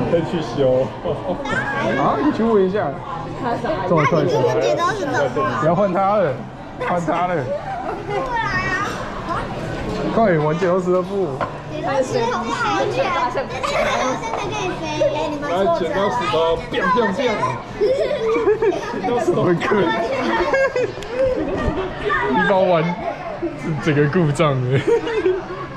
再去修。 啊，你去问一下。这么快手， 剪刀石头布。 不要换他了，换他了。 过来啊！ 快点玩剪刀石头布。 剪刀石头布好卷，现在可以飞，给你们来，剪刀石头，变变变。剪刀石头，可以。你把我玩整个故障了。